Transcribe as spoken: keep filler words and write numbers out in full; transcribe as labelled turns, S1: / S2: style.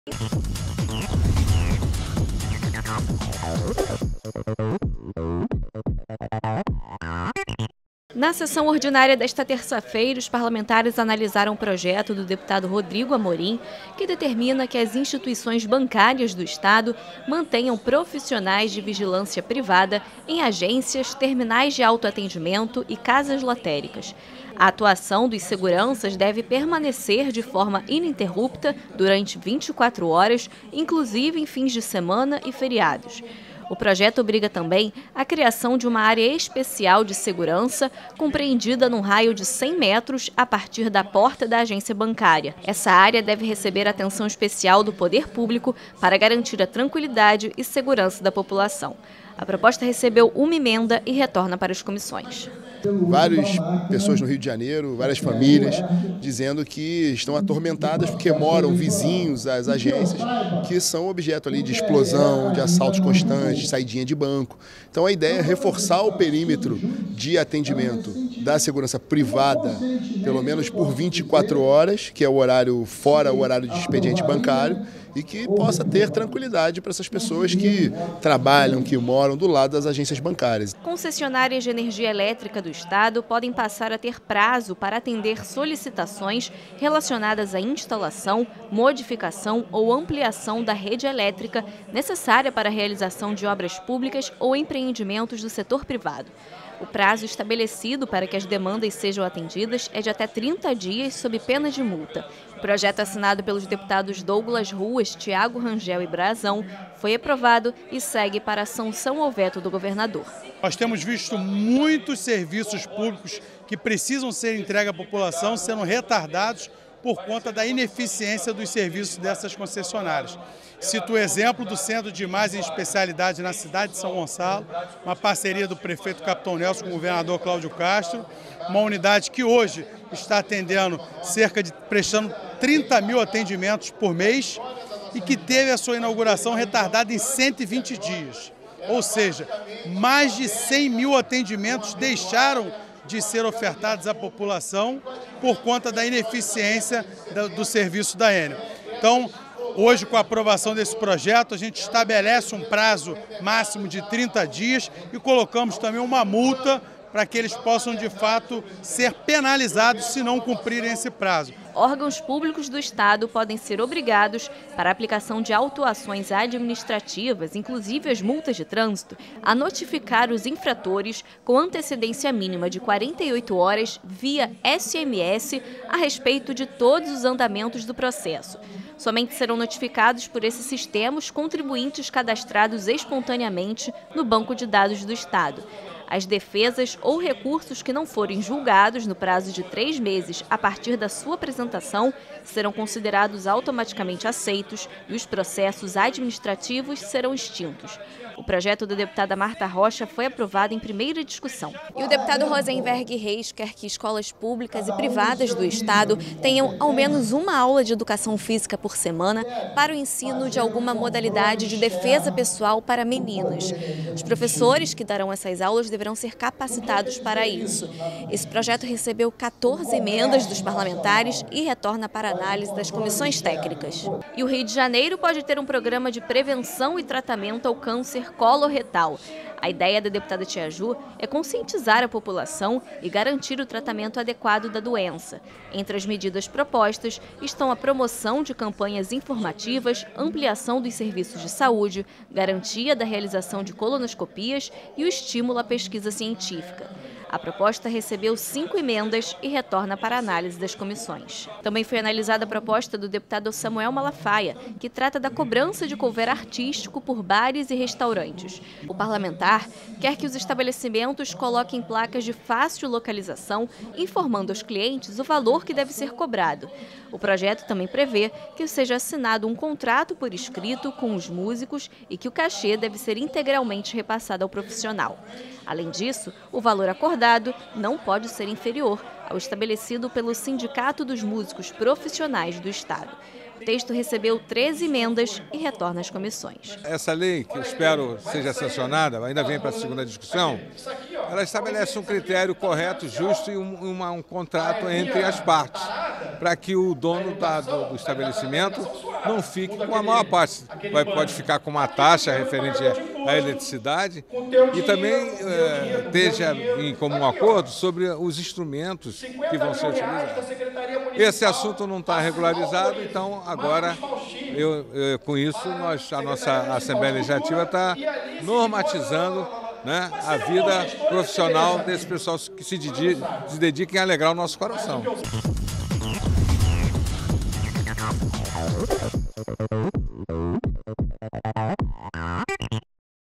S1: Na sessão ordinária desta terça-feira, os parlamentares analisaram o projeto do deputado Rodrigo Amorim, que determina que as instituições bancárias do Estado mantenham profissionais de vigilância privada em agências, terminais de autoatendimento e casas lotéricas. A atuação dos seguranças deve permanecer de forma ininterrupta durante vinte e quatro horas, inclusive em fins de semana e feriados. O projeto obriga também a criação de uma área especial de segurança, compreendida num raio de cem metros a partir da porta da agência bancária. Essa área deve receber atenção especial do poder público para garantir a tranquilidade e segurança da população. A proposta recebeu uma emenda e retorna para as comissões.
S2: Várias pessoas no Rio de Janeiro, várias famílias, dizendo que estão atormentadas porque moram vizinhos às agências, que são objeto ali de explosão, de assaltos constantes, de saidinha de banco. Então a ideia é reforçar o perímetro de atendimento da segurança privada, pelo menos por vinte e quatro horas, que é o horário fora o horário de expediente bancário, e que possa ter tranquilidade para essas pessoas que trabalham, que moram do lado das agências bancárias.
S1: Concessionárias de energia elétrica do Estado podem passar a ter prazo para atender solicitações relacionadas à instalação, modificação ou ampliação da rede elétrica necessária para a realização de obras públicas ou empreendimentos do setor privado. O prazo estabelecido para que as demandas sejam atendidas é de até trinta dias, sob pena de multa. O projeto assinado pelos deputados Douglas Ruas, Tiago Rangel e Brazão foi aprovado e segue para a sanção ao veto do governador.
S3: Nós temos visto muitos serviços públicos que precisam ser entregues à população sendo retardados por conta da ineficiência dos serviços dessas concessionárias. Cito o exemplo do Centro de Imagem e Especialidade na cidade de São Gonçalo, uma parceria do prefeito Capitão Nelson com o governador Cláudio Castro, uma unidade que hoje está atendendo cerca de, prestando trinta mil atendimentos por mês e que teve a sua inauguração retardada em cento e vinte dias. Ou seja, mais de cem mil atendimentos deixaram de ser ofertados à população por conta da ineficiência do, do serviço da Enel. Então, hoje, com a aprovação desse projeto, a gente estabelece um prazo máximo de trinta dias e colocamos também uma multa para que eles possam, de fato, ser penalizados se não cumprirem esse prazo.
S1: Órgãos públicos do Estado podem ser obrigados, para a aplicação de autuações administrativas, inclusive as multas de trânsito, a notificar os infratores com antecedência mínima de quarenta e oito horas via S M S a respeito de todos os andamentos do processo. Somente serão notificados por esse sistema os contribuintes cadastrados espontaneamente no Banco de Dados do Estado. As defesas ou recursos que não forem julgados no prazo de três meses a partir da sua apresentação serão considerados automaticamente aceitos e os processos administrativos serão extintos. O projeto da deputada Marta Rocha foi aprovado em primeira discussão. E o deputado Rosenberg Reis quer que escolas públicas e privadas do Estado tenham ao menos uma aula de educação física por semana para o ensino de alguma modalidade de defesa pessoal para meninas. Os professores que darão essas aulas deverão ser capacitados para isso. Esse projeto recebeu quatorze emendas dos parlamentares e retorna para análise das comissões técnicas. E o Rio de Janeiro pode ter um programa de prevenção e tratamento ao câncer coloretal. A ideia da deputada Tia Ju é conscientizar a população e garantir o tratamento adequado da doença. Entre as medidas propostas estão a promoção de campanhas informativas, ampliação dos serviços de saúde, garantia da realização de colonoscopias e o estímulo à pesquisa científica. A proposta recebeu cinco emendas e retorna para a análise das comissões. Também foi analisada a proposta do deputado Samuel Malafaia, que trata da cobrança de couvert artístico por bares e restaurantes. O parlamentar quer que os estabelecimentos coloquem placas de fácil localização, informando aos clientes o valor que deve ser cobrado. O projeto também prevê que seja assinado um contrato por escrito com os músicos e que o cachê deve ser integralmente repassado ao profissional. Além disso, o valor acordado não pode ser inferior ao estabelecido pelo Sindicato dos Músicos Profissionais do Estado. O texto recebeu treze emendas e retorna às comissões.
S4: Essa lei, que eu espero seja sancionada, ainda vem para a segunda discussão, ela estabelece um critério correto, justo e um, uma, um contrato entre as partes, para que o dono da, do, do estabelecimento não fique com a maior parte. Vai, pode ficar com uma taxa referente à eletricidade e também é, esteja em comum acordo sobre os instrumentos que vão ser utilizados. Esse assunto não está regularizado, então agora, eu, eu, com isso, nós, a nossa Assembleia Legislativa está normatizando, né, a vida profissional desse pessoal que se dedica, se dedica em alegrar o nosso coração.